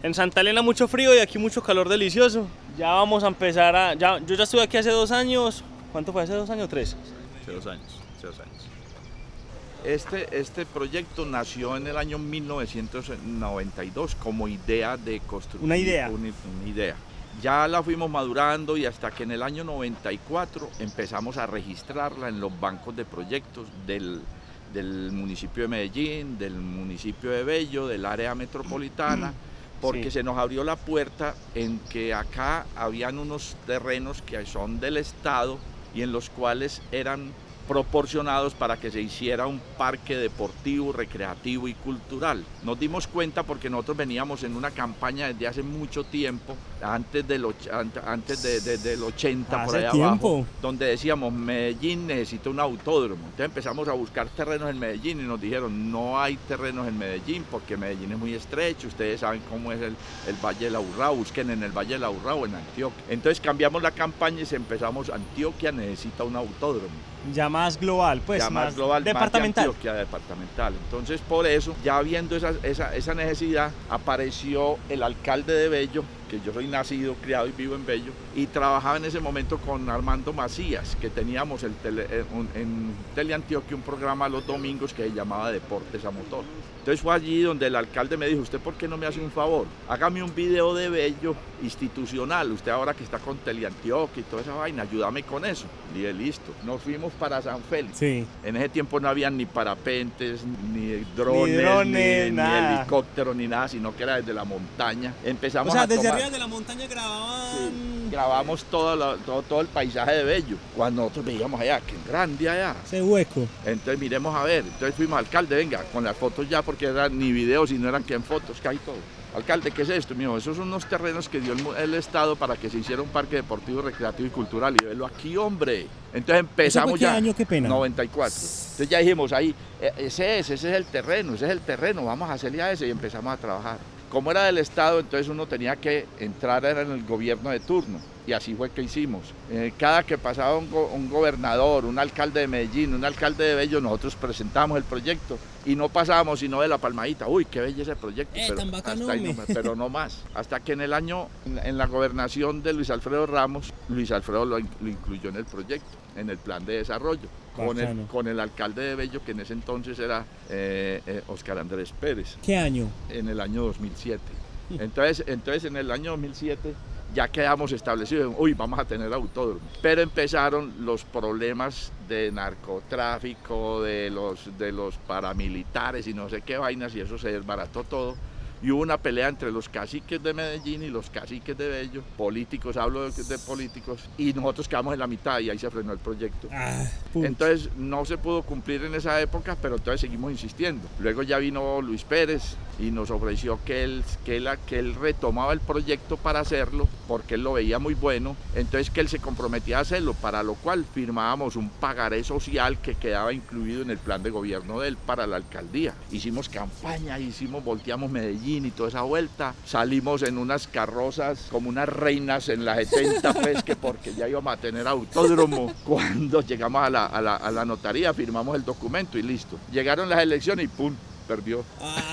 En Santa Elena mucho frío y aquí mucho calor delicioso. Ya vamos a empezar a... yo ya estuve aquí hace 2 años. ¿Cuánto fue? ¿Hace 2 años o 3? Hace 2 años, hace 2 años. Este proyecto nació en el año 1992 como idea de construir una idea. Una idea. Ya la fuimos madurando y hasta que en el año 94 empezamos a registrarla en los bancos de proyectos del municipio de Medellín, del municipio de Bello, del área metropolitana, porque se nos abrió la puerta en que acá habían unos terrenos que son del Estado y en los cuales eran proporcionados para que se hiciera un parque deportivo, recreativo y cultural. Nos dimos cuenta porque nosotros veníamos en una campaña desde hace mucho tiempo, antes del 80 por allá abajo, donde decíamos Medellín necesita un autódromo. Entonces empezamos a buscar terrenos en Medellín y nos dijeron no hay terrenos en Medellín porque Medellín es muy estrecho, ustedes saben cómo es el Valle del Aburrá, busquen en el Valle del Aburrá o en Antioquia. Entonces cambiamos la campaña y empezamos, Antioquia necesita un autódromo. Ya más global, pues ya más global, departamental. Más de Antioquia, departamental. Entonces por eso, ya viendo esa necesidad, apareció el alcalde de Bello, que yo soy nacido, criado y vivo en Bello, y trabajaba en ese momento con Armando Macías, que teníamos en Teleantioquia un programa los domingos que se llamaba Deportes a Motor. Entonces fue allí donde el alcalde me dijo, ¿usted por qué no me hace un favor? Hágame un video de Bello institucional, usted ahora que está con Teleantioquia y toda esa vaina, ayúdame con eso. Y dije, listo. Nos fuimos para San Félix. Sí. En ese tiempo no había ni parapentes, ni drones, ni helicópteros, ni nada, sino que era desde la montaña. Empezamos desde arriba de la montaña grababan... Sí, grabamos todo el paisaje de Bello. Cuando nosotros veíamos allá, qué grande allá. Ese hueco. Entonces miremos a ver. Entonces fuimos, alcalde, venga, con las fotos ya, porque eran ni videos, sino eran que en fotos, que hay todo. Alcalde, ¿qué es esto? Mijo, esos son unos terrenos que dio el Estado para que se hiciera un parque deportivo, recreativo y cultural. Y velo aquí, hombre. Entonces empezamos ya. ¿Qué año, qué pena? 94. Entonces ya dijimos ahí, ese es el terreno, vamos a hacerle a ese y empezamos a trabajar. Como era del Estado, entonces uno tenía que entrar en el gobierno de turno. Y así fue que hicimos. Cada que pasaba un gobernador, un alcalde de Medellín, un alcalde de Bello, nosotros presentamos el proyecto y no pasábamos sino de la palmadita. Uy, qué bello ese proyecto, tan bacano, hasta ahí pero no más. Hasta que en la gobernación de Luis Alfredo Ramos, Luis Alfredo lo incluyó en el proyecto, en el plan de desarrollo, con el alcalde de Bello, que en ese entonces era Óscar Andrés Pérez. ¿Qué año? En el año 2007. Entonces en el año 2007 ya quedamos establecidos, uy, vamos a tener autódromo. Pero empezaron los problemas de narcotráfico, de los paramilitares y no sé qué vainas, y eso se desbarató todo. Y hubo una pelea entre los caciques de Medellín y los caciques de Bello, políticos, hablo de políticos, y nosotros quedamos en la mitad y ahí se frenó el proyecto. Entonces no se pudo cumplir en esa época, pero entonces seguimos insistiendo. Luego ya vino Luis Pérez y nos ofreció que él retomaba el proyecto para hacerlo, porque él lo veía muy bueno, entonces que él se comprometía a hacerlo, para lo cual firmábamos un pagaré social que quedaba incluido en el plan de gobierno de él para la alcaldía. Hicimos campaña, volteamos Medellín y toda esa vuelta, salimos en unas carrozas como unas reinas en la 70, pues, que porque ya íbamos a tener autódromo. Cuando llegamos a la notaría, firmamos el documento y listo. Llegaron las elecciones y ¡pum! Perdió.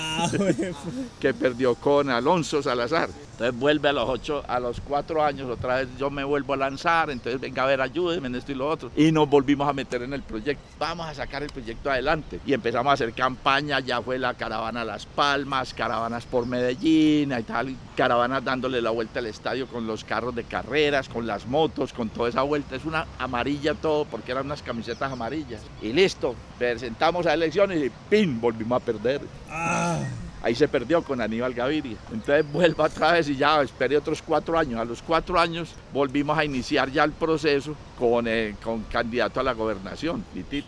Que perdió con Alonso Salazar. Entonces vuelve a los 4 años, otra vez yo me vuelvo a lanzar, entonces venga a ver, ayúdenme en esto y lo otro. Y nos volvimos a meter en el proyecto. Vamos a sacar el proyecto adelante. Y empezamos a hacer campaña, ya fue la caravana a Las Palmas, caravanas por Medellín y tal, caravanas dándole la vuelta al estadio con los carros de carreras, con las motos, con toda esa vuelta. Es una amarilla todo, porque eran unas camisetas amarillas. Y listo, presentamos a elecciones y ¡pin! Volvimos a perder. Ahí se perdió con Aníbal Gaviria. Entonces vuelvo otra vez y ya esperé otros 4 años. A los 4 años volvimos a iniciar ya el proceso con candidato a la gobernación.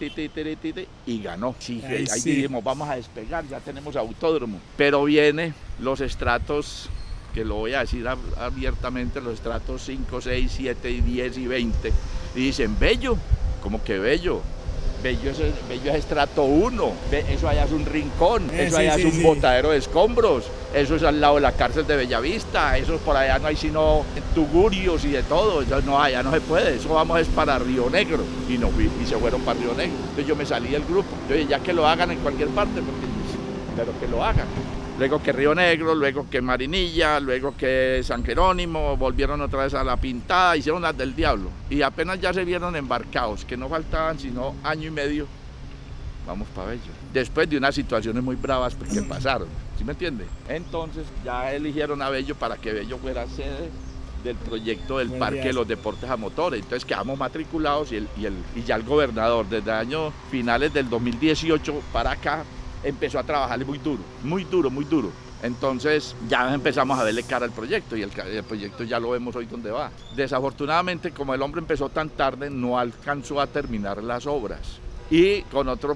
Y ganó. Sí, ahí dijimos, vamos a despegar, ya tenemos autódromo. Pero viene los estratos, que lo voy a decir abiertamente, los estratos 5, 6, 7, 10 y 20. Y dicen, Bello, ¿cómo que Bello? Bello es estrato 1, eso allá es un rincón, eso allá es un botadero de escombros, eso es al lado de la cárcel de Bellavista, eso por allá no hay sino tugurios y de todo, eso no, allá no se puede, eso vamos es para Río Negro, y se fueron para Río Negro. Entonces yo me salí del grupo, entonces ya que lo hagan en cualquier parte, pero que lo hagan. luego que Río Negro, luego que Marinilla, luego que San Jerónimo, volvieron otra vez a La Pintada, hicieron las del diablo. Y apenas ya se vieron embarcados, que no faltaban sino año y medio, vamos para Bello. Después de unas situaciones muy bravas que pasaron, ¿sí me entiende? Entonces ya eligieron a Bello para que Bello fuera sede del proyecto del Parque de los Deportes a Motores. Entonces quedamos matriculados y ya el gobernador desde años finales del 2018 para acá empezó a trabajarle muy duro, muy duro, muy duro. Entonces ya empezamos a verle cara al proyecto y el proyecto ya lo vemos hoy donde va. Desafortunadamente, como el hombre empezó tan tarde, no alcanzó a terminar las obras. Y con otro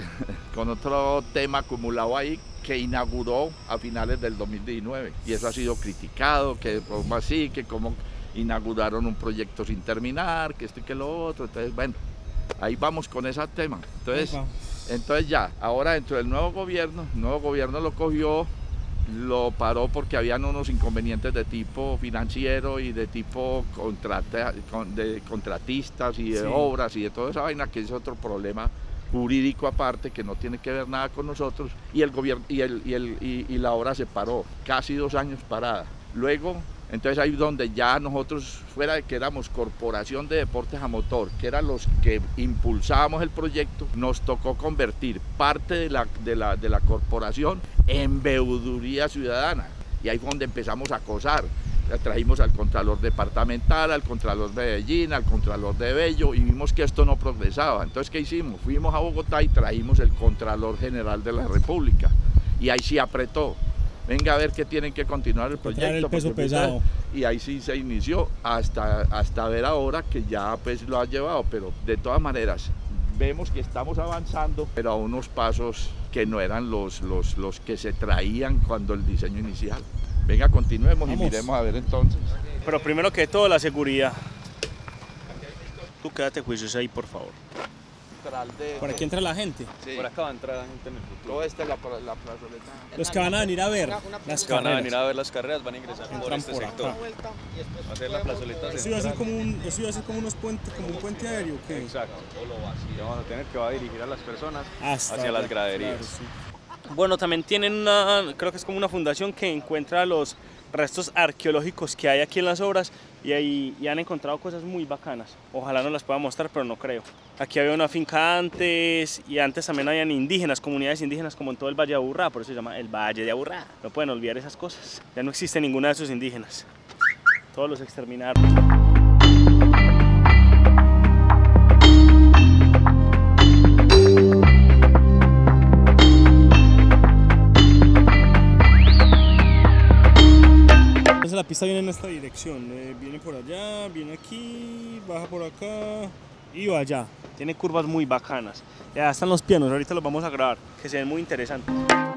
tema acumulado ahí, que inauguró a finales del 2019 y eso ha sido criticado, que como así, que como inauguraron un proyecto sin terminar, que esto y que lo otro. Entonces bueno, ahí vamos con ese tema. Entonces ya, ahora dentro del nuevo gobierno lo cogió, lo paró porque habían unos inconvenientes de tipo financiero y de tipo de contratistas y de obras y de toda esa vaina, que es otro problema jurídico aparte que no tiene que ver nada con nosotros, y el gobierno y la obra se paró, casi 2 años parada. Luego, entonces ahí donde ya nosotros, fuera de que éramos Corporación de Deportes a Motor, que eran los que impulsábamos el proyecto, nos tocó convertir parte de la corporación en Veuduría Ciudadana, y ahí fue donde empezamos a acosar. Trajimos al Contralor Departamental, al Contralor de Medellín, al Contralor de Bello, y vimos que esto no progresaba. Entonces, ¿qué hicimos? Fuimos a Bogotá y trajimos el Contralor General de la República, y ahí sí apretó. Venga a ver que tienen que continuar el proyecto. El peso pesado. Y ahí sí se inició hasta ver ahora que ya pues lo ha llevado, pero de todas maneras vemos que estamos avanzando, pero a unos pasos que no eran los que se traían cuando el diseño inicial. Venga, continuemos. Vamos. Y miremos a ver entonces. Pero primero que todo, la seguridad. Tú quédate juicios ahí, por favor. ¿Por aquí entra la gente? Sí. Por acá va a entrar la gente en el futuro. Todo esta es la plazoleta. Los que van a venir a ver las carreras. Van a venir a ver las carreras, van a ingresar por este sector. Acá. Va a ser la plazoleta. Eso iba a ser como un puente aéreo, ¿qué? Exacto. Y vamos a tener que va a dirigir a las personas hacia las claro, graderías. sí. Bueno, también tienen creo que es como una fundación que encuentra los restos arqueológicos que hay aquí en las obras y han encontrado cosas muy bacanas. Ojalá nos las pueda mostrar, pero no creo. Aquí había una finca antes y antes también habían indígenas, comunidades indígenas como en todo el Valle de Aburrá, por eso se llama el Valle de Aburrá. No pueden olvidar esas cosas. Ya no existe ninguna de esos indígenas. Todos los exterminaron. La pista viene en esta dirección, viene por allá, viene aquí, baja por acá y va allá. Tiene curvas muy bacanas. Ya están los pianos, ahorita los vamos a grabar, que se ven muy interesantes.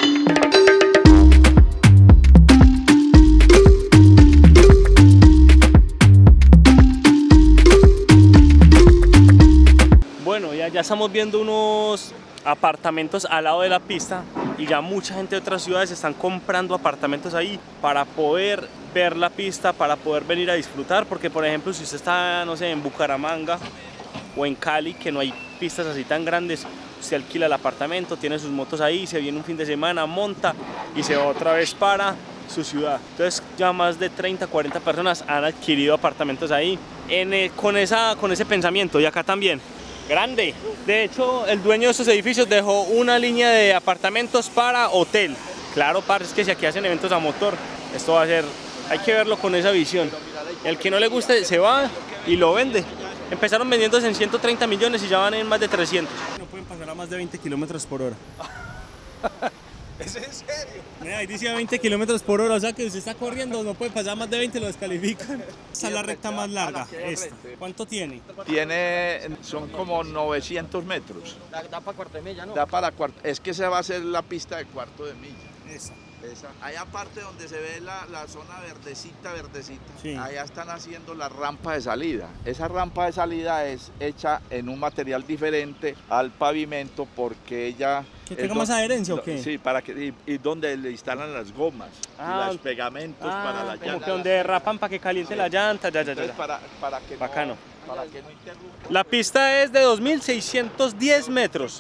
Bueno, ya estamos viendo unos apartamentos al lado de la pista y ya mucha gente de otras ciudades están comprando apartamentos ahí para poder ver la pista, para poder venir a disfrutar, porque por ejemplo si usted está, no sé, en Bucaramanga o en Cali, que no hay pistas así tan grandes, usted alquila el apartamento, tiene sus motos ahí, se viene un fin de semana, monta y se va otra vez para su ciudad. Entonces ya más de 30, 40 personas han adquirido apartamentos ahí con ese pensamiento, y acá también. Grande. De hecho, el dueño de estos edificios dejó una línea de apartamentos para hotel. Claro, parce, es que si aquí hacen eventos a motor, esto va a ser, hay que verlo con esa visión. El que no le guste se va y lo vende. Empezaron vendiéndose en 130 millones y ya van en más de 300. No pueden pasar a más de 20 kilómetros por hora. ¿Es en serio? Ahí dice 20 kilómetros por hora, o sea que si usted está corriendo no puede pasar más de 20, lo descalifican. Esta es la recta más larga, esta. ¿Cuánto tiene? Son como 900 metros. Da para cuarto de milla, ¿no? Da para cuarto. Es que se va a hacer la pista de cuarto de milla. Esa. Allá aparte donde se ve la zona verdecita, sí. Allá están haciendo la rampa de salida. Esa rampa de salida es hecha en un material diferente al pavimento porque ella ¿Que tenga más adherencia o qué? Sí, para que, y donde le instalan las gomas, y los pegamentos para la llanta. Como que donde derrapan para que caliente la llanta, ya. Para que bacano. Para que no interrumpa. La pista es de 2.610 metros.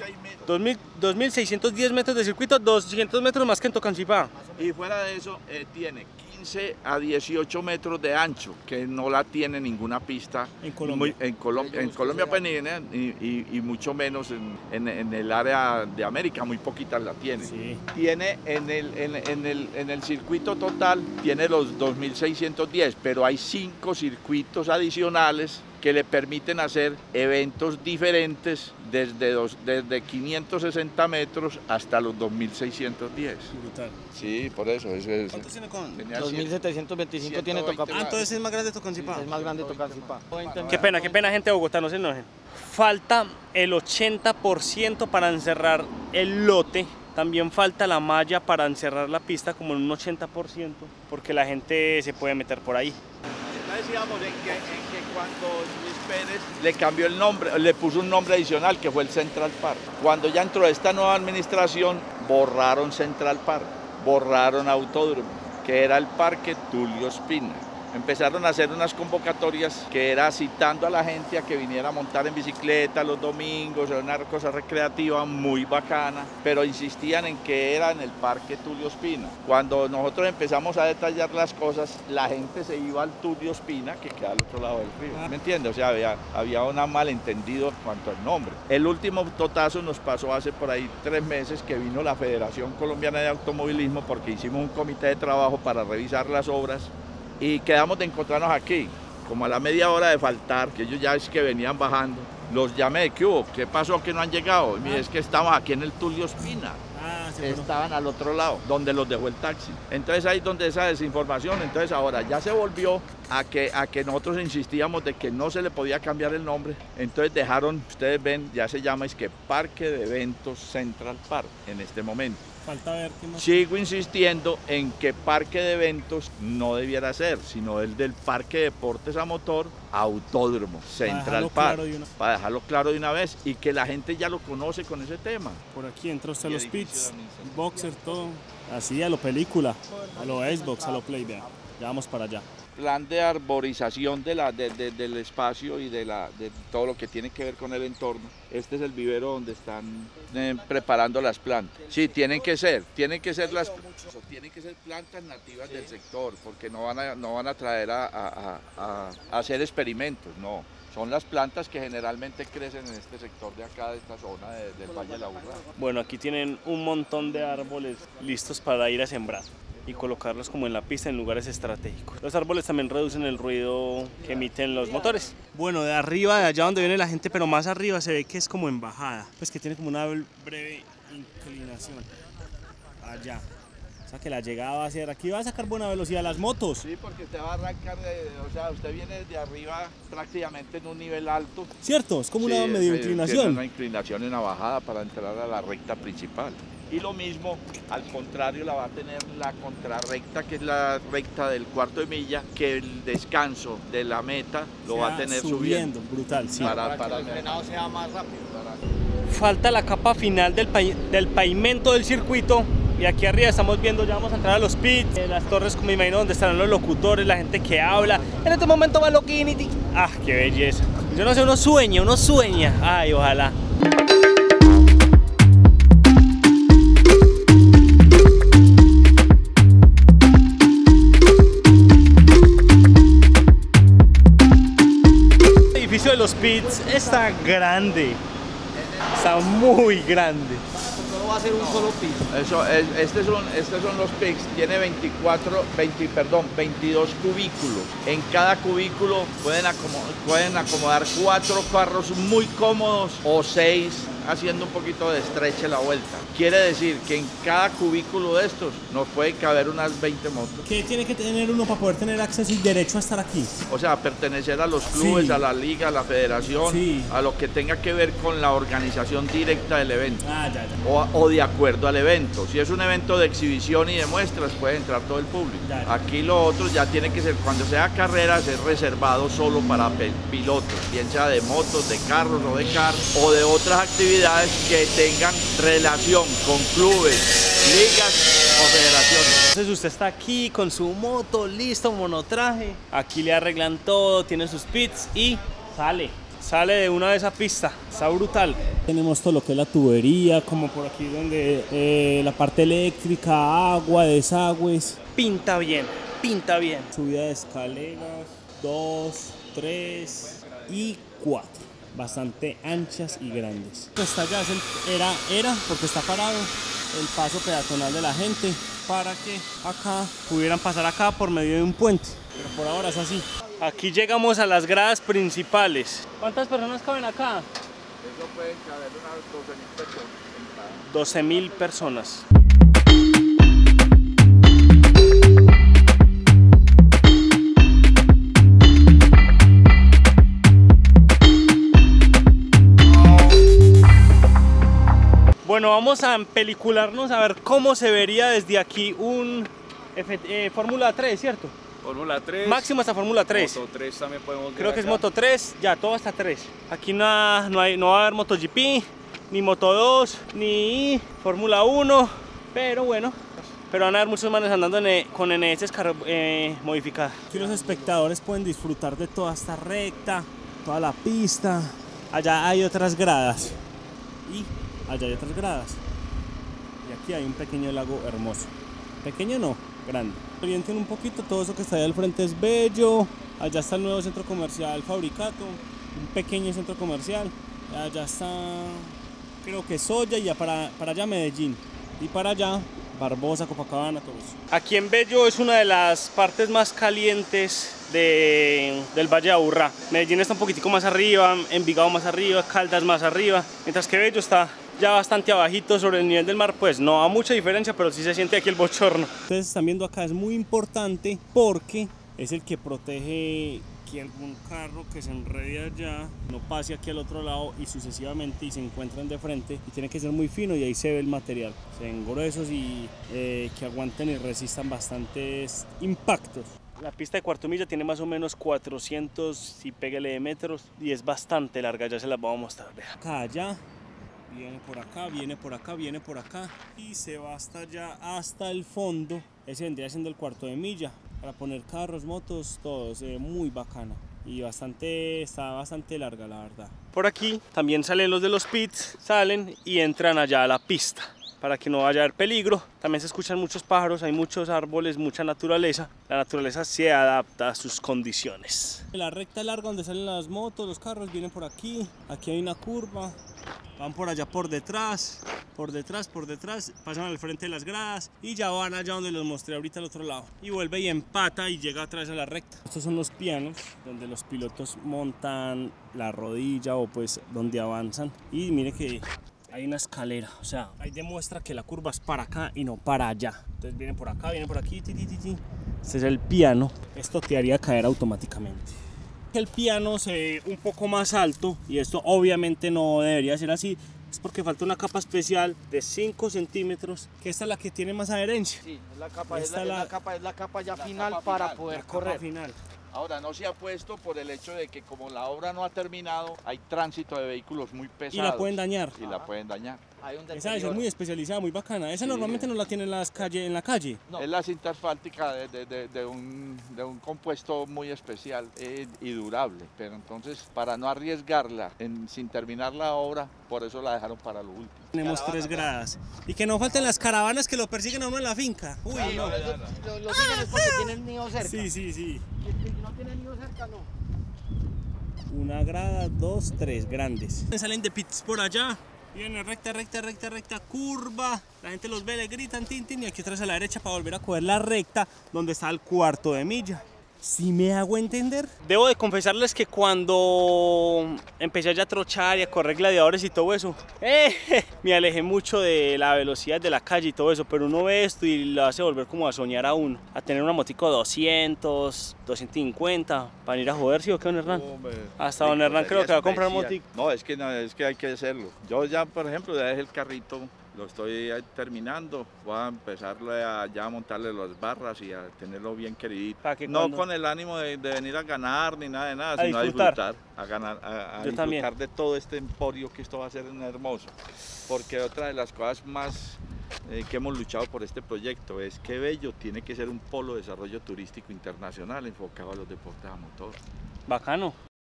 2.610 metros de circuito, 200 metros más que en Tocancipá. Y fuera de eso, tiene 15 a 18 metros de ancho, que no la tiene ninguna pista en Colombia. En Colombia pues, y mucho menos en el área de América, muy poquitas la tiene. Sí. Tiene en el circuito total, tiene los 2.610, pero hay 5 circuitos adicionales que le permiten hacer eventos diferentes desde 560 metros hasta los 2.610. Brutal. Sí, por eso. ¿Cuántos tiene con? 2.725 tiene Tocancipá. Entonces es más grande Tocancipá. Es más grande Tocancipá. Qué pena, gente de Bogotá, no se enojen. Falta el 80% para encerrar el lote. También falta la malla para encerrar la pista como en un 80%, porque la gente se puede meter por ahí. Decíamos en que cuando Luis Pérez le cambió el nombre, le puso un nombre adicional que fue el Central Park. Cuando ya entró esta nueva administración, borraron Central Park, borraron Autódromo, que era el Parque Tulio Ospina. Empezaron a hacer unas convocatorias que era citando a la gente a que viniera a montar en bicicleta los domingos, era una cosa recreativa muy bacana, pero insistían en que era en el Parque Tulio Ospina. Cuando nosotros empezamos a detallar las cosas, la gente se iba al Tulio Ospina, que queda al otro lado del río. ¿Me entiendes? O sea, había un malentendido en cuanto al nombre. El último totazo nos pasó hace por ahí 3 meses que vino la Federación Colombiana de Automovilismo porque hicimos un comité de trabajo para revisar las obras. Y quedamos de encontrarnos aquí, como a la media hora de faltar, que ellos ya es que venían bajando. Los llamé, ¿qué hubo? ¿Qué pasó que no han llegado? Y es que estamos aquí en el Tulio Ospina. Estaban al otro lado, donde los dejó el taxi. Entonces ahí es donde esa desinformación, entonces ahora ya se volvió a que nosotros insistíamos de que no se le podía cambiar el nombre. Entonces dejaron, ustedes ven, ya se llama es que Parque de Eventos Central Park en este momento. Falta ver qué más. Sigo insistiendo en que parque de eventos no debiera ser, sino el del parque de deportes a motor, Autódromo Central Park, para dejarlo claro de una vez y que la gente ya lo conoce con ese tema. Por aquí entra usted a los pits, boxer, todo, así a lo película, a lo Xbox, a lo Playback. Ya vamos para allá. Plan de arborización del espacio y de todo lo que tiene que ver con el entorno. Este es el vivero donde están preparando las plantas. Sí, tienen que ser plantas nativas del sector, porque no van a traer a hacer experimentos, no. Son las plantas que generalmente crecen en este sector de acá, de esta zona del Valle de la Urra. Bueno, aquí tienen un montón de árboles listos para ir a sembrar y colocarlos como en la pista en lugares estratégicos. Los árboles también reducen el ruido que emiten los motores. Bueno, de arriba, de allá donde viene la gente, pero más arriba se ve que es como en bajada, pues que tiene como una breve inclinación. Allá. O sea que la llegada va a ser, aquí va a sacar buena velocidad las motos. Sí, porque usted va a arrancar, o sea, usted viene desde arriba prácticamente en un nivel alto. Cierto, es como una medio inclinación. Una inclinación en la bajada para entrar a la recta principal. Y lo mismo, al contrario, la va a tener la contrarrecta, que es la recta del cuarto de milla, que el descanso de la meta lo va a tener subiendo. Brutal, sí. Para que el frenado sea más rápido. Falta la capa final del pavimento del circuito. Y aquí arriba estamos viendo, ya vamos a entrar a los pits, las torres, como me imagino, donde estarán los locutores, la gente que habla. En este momento va Loquinity. ¡Ah, qué belleza! Yo no sé, uno sueña. ¡Ay, ojalá! El edificio de los pits está grande. Está muy grande. Solo va a ser un solo piso. Estos son los pits, tiene 22 cubículos. En cada cubículo pueden acomodar 4 carros muy cómodos o 6, haciendo un poquito de estreche la vuelta. Quiere decir que en cada cubículo de estos nos puede caber unas 20 motos. ¿Qué tiene que tener uno para poder tener acceso y derecho a estar aquí? O sea, pertenecer a los clubes, sí, a la liga, a la federación, sí, a lo que tenga que ver con la organización directa del evento. Ya. O de acuerdo al evento. Si es un evento de exhibición y de muestras, puede entrar todo el público. Ya. Aquí lo otro ya tiene que ser, cuando sea carreras, es reservado solo para pilotos, bien sea de motos, de carros o de kart o de otras actividades actividades que tengan relación con clubes, ligas o federaciones. Entonces usted está aquí con su moto, listo, monotraje. Aquí le arreglan todo, tiene sus pits y sale de una de esa pista. Está brutal. Tenemos todo lo que es la tubería, como por aquí donde la parte eléctrica, agua, desagües. Pinta bien, pinta bien. Subida de escaleras, 2, 3 y 4. Bastante anchas y grandes. Hasta allá era porque está parado el paso peatonal de la gente para que acá pudieran pasar acá por medio de un puente. Pero por ahora es así. Aquí llegamos a las gradas principales. ¿Cuántas personas caben acá? Eso pueden caber unas 12.000 personas. Bueno, vamos a pelicularnos a ver cómo se vería desde aquí un Fórmula 3, ¿cierto? Fórmula 3. Máximo hasta Fórmula 3. Moto 3 también podemos ver. Creo que es acá. Moto 3, ya, todo hasta 3. Aquí no va a haber MotoGP, ni Moto 2, ni Fórmula 1, pero bueno. Pero van a haber muchos manes andando con NS modificada. Aquí los espectadores pueden disfrutar de toda esta recta, toda la pista. Allá hay otras gradas. Y allá hay otras gradas. Y aquí hay un pequeño lago hermoso. Pequeño no, grande. Orienten un poquito, todo eso que está ahí al frente es bello. Allá está el nuevo centro comercial Fabricato, un pequeño centro comercial. Allá está, creo que Soya, y ya para allá Medellín. Y para allá Barbosa, Copacabana, todo eso. Aquí en Bello es una de las partes más calientes del Valle de Aburrá. Medellín está un poquitico más arriba, Envigado más arriba, Caldas más arriba, mientras que Bello está ya bastante abajito sobre el nivel del mar. Pues no a mucha diferencia, pero sí se siente aquí el bochorno. Ustedes están viendo acá, es muy importante porque es el que protege que algún carro que se enrede allá no pase aquí al otro lado y sucesivamente y se encuentran de frente, y tiene que ser muy fino, y ahí se ve el material, se ven gruesos y que aguanten y resistan bastantes impactos. La pista de cuarto milla tiene más o menos 400 y pégale de metros y es bastante larga, ya se las vamos a mostrar. Vea. Acá, allá, viene por acá, viene por acá, viene por acá y se va hasta allá, hasta el fondo. Ese vendría siendo el cuarto de milla para poner carros, motos, todo. Se ve muy bacana y está bastante larga, la verdad. Por aquí también salen los de los pits, salen y entran allá a la pista para que no vaya a haber peligro. También se escuchan muchos pájaros, hay muchos árboles, mucha naturaleza. La naturaleza se adapta a sus condiciones. La recta larga donde salen las motos, los carros, vienen por aquí. Aquí hay una curva, van por allá por detrás, pasan al frente de las gradas y ya van allá donde los mostré ahorita al otro lado. Y vuelve y empata y llega atrás a la recta. Estos son los pianos donde los pilotos montan la rodilla o pues donde avanzan. Y mire que hay una escalera, o sea, ahí demuestra que la curva es para acá y no para allá. Entonces vienen por acá, vienen por aquí, Este es el piano. Esto te haría caer automáticamente. El piano se ve un poco más alto y esto obviamente no debería ser así. Es porque falta una capa especial de 5 centímetros, que esta es la que tiene más adherencia. Sí, es la capa, es la capa ya final para poder correr. Final. Ahora no se ha puesto por el hecho de que como la obra no ha terminado, hay tránsito de vehículos muy pesados. Y la pueden dañar. Y la pueden dañar. Hay un Esa es muy especializada, muy bacana. Esa normalmente no la tienen en la calle. No. Es la cinta asfáltica de un compuesto muy especial y durable. Pero entonces, para no arriesgarla sin terminar la obra, por eso la dejaron para lo último. Tenemos 3 gradas. Y que no falten las caravanas que lo persiguen a uno en la finca. Uy, no. Lo siguen es porque tienen nido cerca. Sí. Si no tienen nido cerca, no. Una grada, 2, 3 grandes. Salen de pits por allá. Vienen recta, curva. La gente los ve, le gritan, tin, y aquí atrás a la derecha para volver a coger la recta donde está el cuarto de milla. ¿Sí me hago entender? Debo de confesarles que cuando empecé ya a trochar y a correr gladiadores y todo eso, me alejé mucho de la velocidad de la calle y todo eso, pero uno ve esto y lo hace volver como a soñar a uno, a tener una motico 200, 250, para ir a joder, ¿sí o qué, don Hernán? Hasta don Hernán creo que va a comprar motico. No, es que hay que hacerlo. Yo ya, por ejemplo, ya dejé el carrito Lo estoy terminando, voy a empezarle a ya montarle las barras y a tenerlo bien queridito. No con el ánimo de venir a ganar ni nada de nada, sino disfrutar. a disfrutar, a ganar, a disfrutar de todo este emporio que esto va a ser hermoso. Porque otra de las cosas más que hemos luchado por este proyecto es que Bello tiene que ser un polo de desarrollo turístico internacional enfocado a los deportes a motor. Bacano.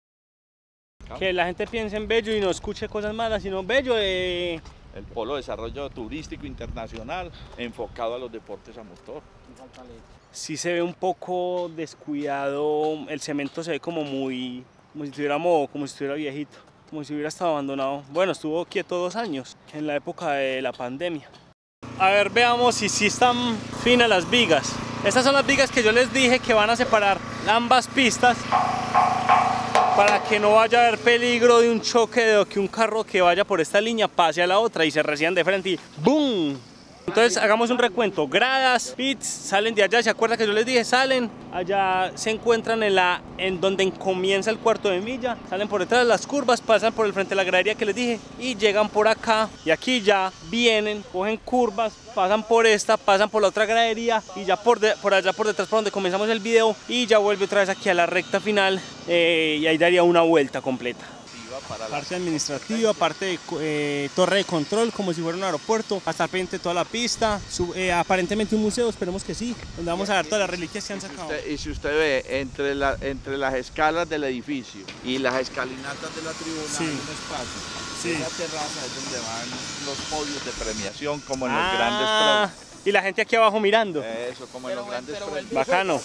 Que la gente piense en Bello y no escuche cosas malas, sino Bello El polo de desarrollo turístico internacional enfocado a los deportes a motor. Sí se ve un poco descuidado, el cemento se ve como muy, como si estuviera viejito, como si hubiera estado abandonado. Bueno, estuvo quieto 2 años, en la época de la pandemia. A ver, veamos si sí están finas las vigas. Estas son las vigas que yo les dije que van a separar ambas pistas para que no vaya a haber peligro de un choque de que un carro que vaya por esta línea pase a la otra y se reciban de frente y ¡boom! Entonces hagamos un recuento, gradas, pits, salen de allá, ¿se acuerdan que yo les dije? Salen, allá se encuentran en donde comienza el cuarto de milla, salen por detrás de las curvas, pasan por el frente de la gradería que les dije y llegan por acá y aquí ya vienen, cogen curvas, pasan por esta, pasan por la otra gradería y ya por allá por detrás por donde comenzamos el video y ya vuelve otra vez aquí a la recta final y ahí daría una vuelta completa. Parte administrativa, parte de torre de control, como si fuera un aeropuerto, hasta el pendiente toda la pista, aparentemente un museo, esperemos que sí, donde vamos a ver todas las reliquias que han sacado. Y si usted ve, entre las escalas del edificio y las escalinatas de la tribuna hay un espacio. Sí. Esa terraza es donde van los podios de premiación, como en los grandes premios. Y la gente aquí abajo mirando. Eso, como en los grandes premios. Bacano.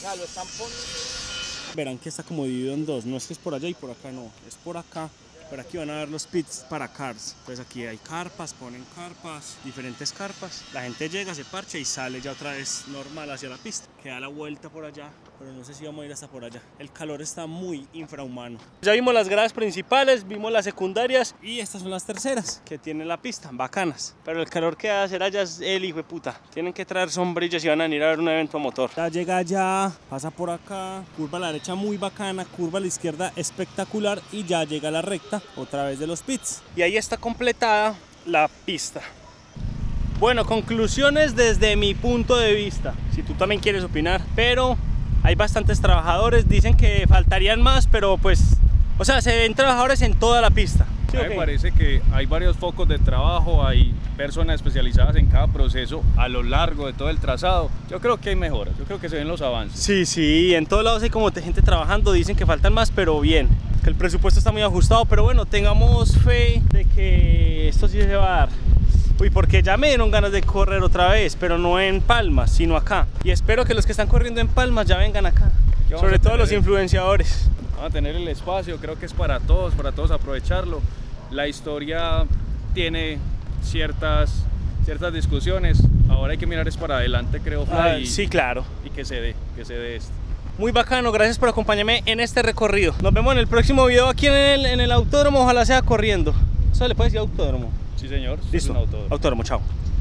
Verán que está como dividido en dos, no es que es por allá y por acá, no, es por acá. Por aquí van a ver los pits para cars. Pues aquí hay carpas, ponen carpas, diferentes carpas. La gente llega, se parcha y sale ya otra vez normal hacia la pista. Queda la vuelta por allá, pero no sé si vamos a ir hasta por allá. El calor está muy infrahumano. Ya vimos las gradas principales, vimos las secundarias y estas son las terceras que tiene la pista, bacanas. Pero el calor que va a hacer allá es el hijo de puta. Tienen que traer sombrillas y van a ir a ver un evento a motor. Ya llega allá, pasa por acá, curva a la derecha muy bacana, curva a la izquierda espectacular y ya llega a la recta otra vez de los pits y ahí está completada la pista. Bueno, conclusiones desde mi punto de vista, si tú también quieres opinar, pero hay bastantes trabajadores, dicen que faltarían más, pero pues, o sea, se ven trabajadores en toda la pista. ¿Sí, me parece que hay varios focos de trabajo, hay personas especializadas en cada proceso a lo largo de todo el trazado. Yo creo que hay mejoras, yo creo que se ven los avances. Sí, en todos lados hay como gente trabajando, dicen que faltan más, pero bien, que el presupuesto está muy ajustado, pero bueno, tengamos fe de que esto sí se va a dar. Uy, porque ya me dieron ganas de correr otra vez, pero no en Palmas, sino acá. Y espero que los que están corriendo en Palmas ya vengan acá, sobre todo los influenciadores. Vamos a tener el espacio, creo que es para todos aprovecharlo. La historia tiene ciertas discusiones, ahora hay que mirar es para adelante, creo. Sí, claro. Y que se dé esto. Muy bacano, gracias por acompañarme en este recorrido. Nos vemos en el próximo video aquí en el autódromo, ojalá sea corriendo. ¿Eso le puede decir autódromo? Sí, señor. Listo, es un autódromo. Autódromo, chao.